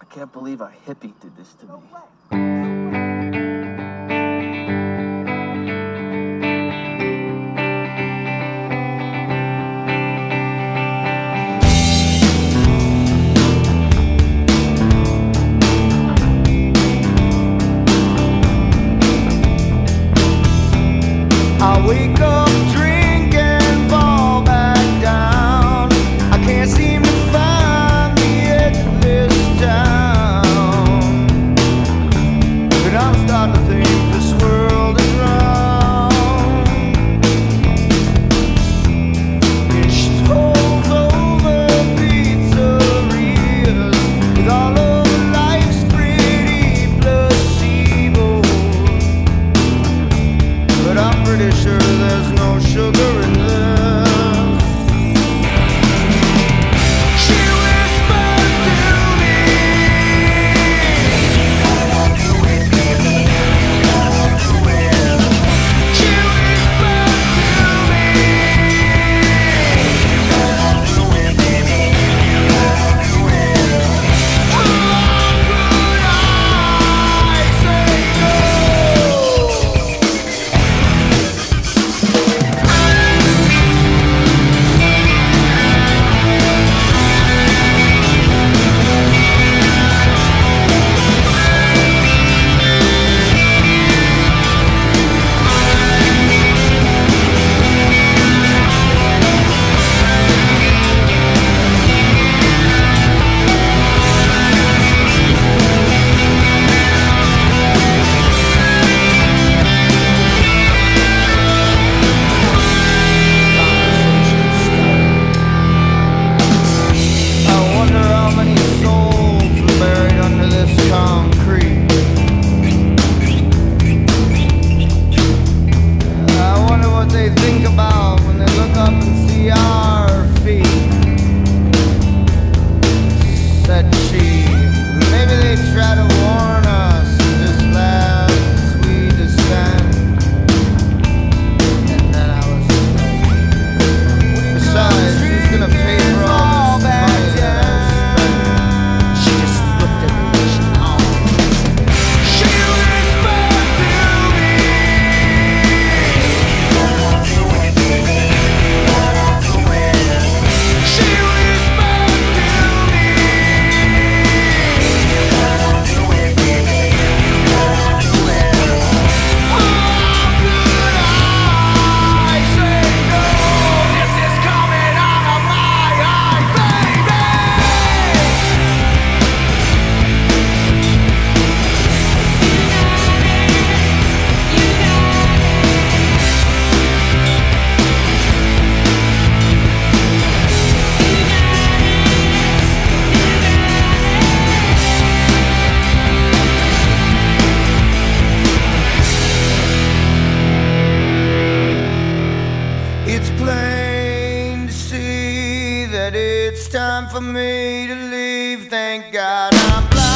can't believe a hippie did this to me. I wake up, drink and fall back down. I can't seem to find the edge of this town, but I'm starting to think this world is round. It strolls over pizzerias with all of life's pretty placebos, but I'm pretty sure there's no sugar in this. She whispers to me, she whispers to me, how could I say no? I wonder how many souls are buried under this concrete. I wonder what they think about when they look up and see our feet. Said she. Maybe they try to warn us of this last we descend. And then I was like, besides, who's gonna pay for all this money that I spent? She just looked at me and she always. She whispers to me, she whispers to me, how could I say no? This is coming out of my eye, baby. It's plain to see that it's time for me to leave. Thank God I'm blind.